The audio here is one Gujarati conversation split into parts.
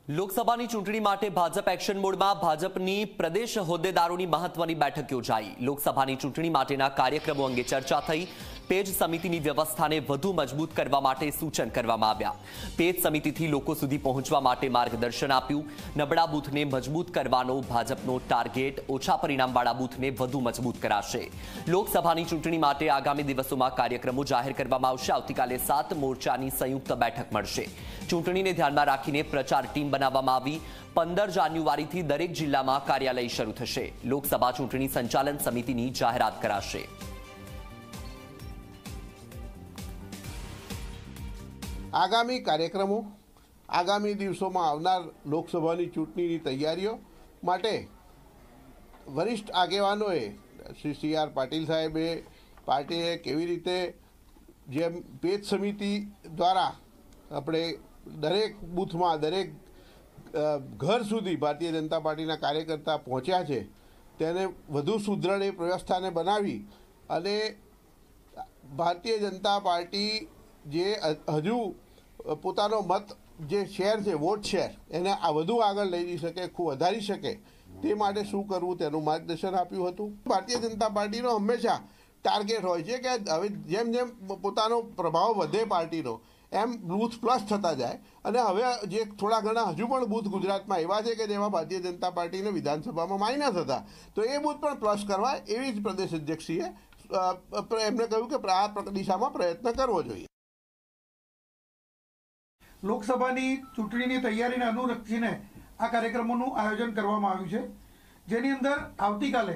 લોકસભાની ચૂંટણી માટે ભાજપ એક્શન મોડમાં ભાજપની પ્રદેશ હોદ્દેદારોની મહત્વની બેઠક યોજાઈ। લોકસભાની ચૂંટણી માટેના કાર્યક્રમો અંગે ચર્ચા થઈ। પેજ સમિતિની વ્યવસ્થાને વધુ મજબૂત કરવા માટે સૂચન કરવામાં આવ્યા। પેજ સમિતિથી લોકો સુધી પહોંચવા માટે માર્ગદર્શન આપ્યું। નબળા બૂથને મજબૂત કરવાનો ભાજપનો ટાર્ગેટ, ઓછા પરિણામવાળા બૂથને વધુ મજબૂત કરાશે। લોકસભાની ચૂંટણી માટે આગામી દિવસોમાં કાર્યક્રમો જાહેર કરવામાં આવશે। આવતીકાલે 7 મોરચાની સંયુક્ત બેઠક મળશે। ચૂંટણીને ધ્યાનમાં રાખીને પ્રચાર ટીમ બનાવવામાં આવી। 15 જાન્યુઆરીથી દરેક જિલ્લામાં કાર્યાલય શરૂ થશે। લોકસભા ચૂંટણી સંચાલન સમિતિની જાહેરાત કરાશે। આગામી કાર્યક્રમો, આગામી દિવસોમાં આવનાર લોકસભાની ચૂંટણીની તૈયારીઓ માટે વરિષ્ઠ આગેવાનોએ શ્રી સી.આર. પાટીલ સાહેબે પાર્ટીએ કેવી રીતે જેમ પેજ સમિતિ દ્વારા આપણે દરેક બૂથમાં દરેક ઘર સુધી ભારતીય જનતા પાર્ટીના કાર્યકર્તા પહોંચ્યા છે, તેને વધુ સુદૃઢ એ વ્યવસ્થાને બનાવી અને ભારતીય જનતા પાર્ટી જે હજુ પોતાનો મત જે શેર છે, વોટ શેર, એને આ વધુ આગળ લઈ જઈ શકે, ખૂબ વધારી શકે તે માટે શું કરવું તેનું માર્ગદર્શન આપ્યું હતું। ભારતીય જનતા પાર્ટીનો હંમેશા ટાર્ગેટ હોય છે કે હવે જેમ જેમ પોતાનો પ્રભાવ વધે પાર્ટીનો એમ બૂથ પ્લસ થતા જાય અને હવે જે થોડા ઘણા હજુ પણ બૂથ ગુજરાતમાં એવા છે કે જેમાં ભારતીય જનતા પાર્ટીને વિધાનસભામાં માઇનસ હતા, તો એ બૂથ પણ પ્લસ કરવા એવી જ પ્રદેશ અધ્યક્ષીએ એમને કહ્યું કે આ દિશામાં પ્રયત્ન કરવો જોઈએ। લોકસભાની ચૂંટણીની તૈયારીને અનુલક્ષીને આ કાર્યક્રમોનું આયોજન કરવામાં આવ્યું છે, જેની અંદર આવતીકાલે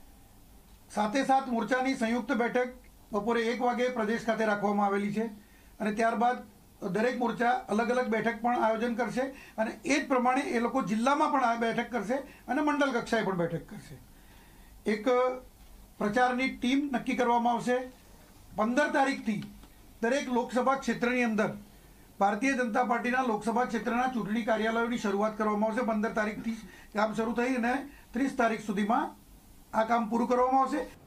7 મોરચાની સંયુક્ત બેઠક બપોરે 1 વાગે પ્રદેશ ખાતે રાખવામાં આવેલી છે અને ત્યારબાદ દરેક મોરચા અલગ અલગ બેઠક પણ આયોજન કરશે અને એ જ પ્રમાણે એ લોકો જિલ્લામાં પણ આ બેઠક કરશે અને મંડળ કક્ષાએ પણ બેઠક કરશે। એક પ્રચારની ટીમ નક્કી કરવામાં આવશે। 15 તારીખથી દરેક લોકસભા ક્ષેત્રની અંદર ભારતીય જનતા પાર્ટીના લોકસભા ક્ષેત્રના ચૂંટણી કાર્યાલયોની શરૂઆત કરવામાં આવશે। 15 તારીખથી કામ શરૂ થઈ અને 30 તારીખ સુધીમાં આ કામ પૂરું કરવામાં આવશે।